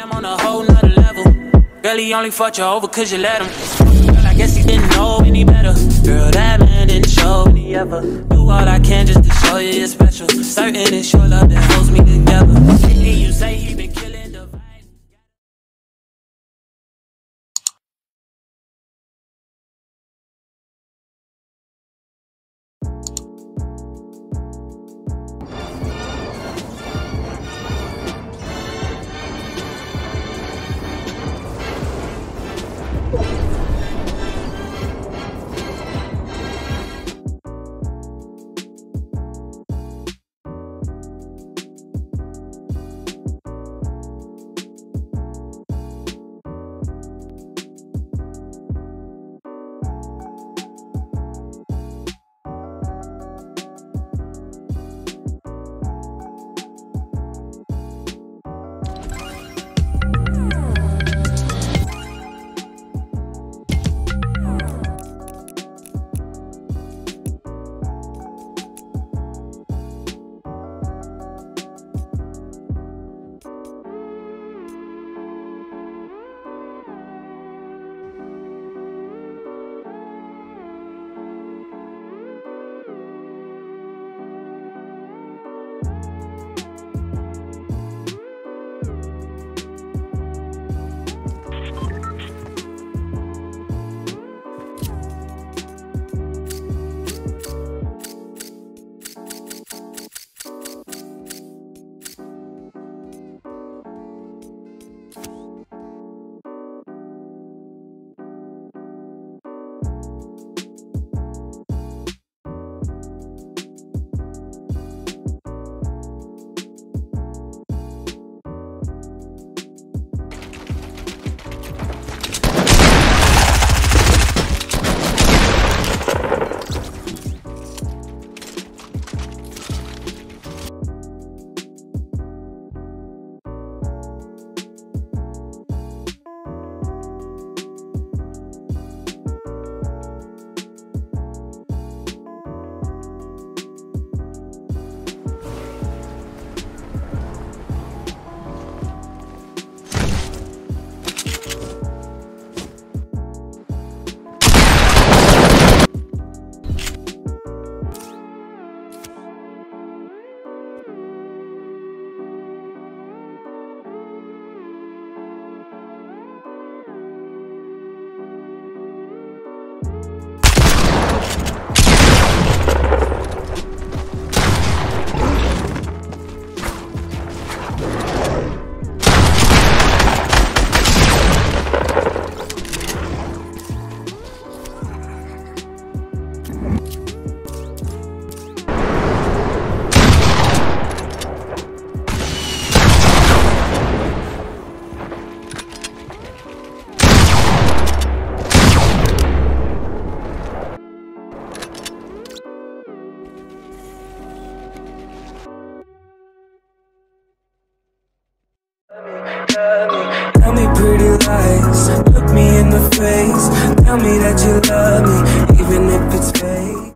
I'm on a whole nother level. Girl, he only fucked you over cause you let him. Girl, I guess he didn't know any better. Girl, that man didn't show any ever. Do all I can just to show you you're special. Certain it's your love that holds me together. And you say he been killing the vibe. Tell me pretty lies, look me in the face. Tell me that you love me, even if it's fake.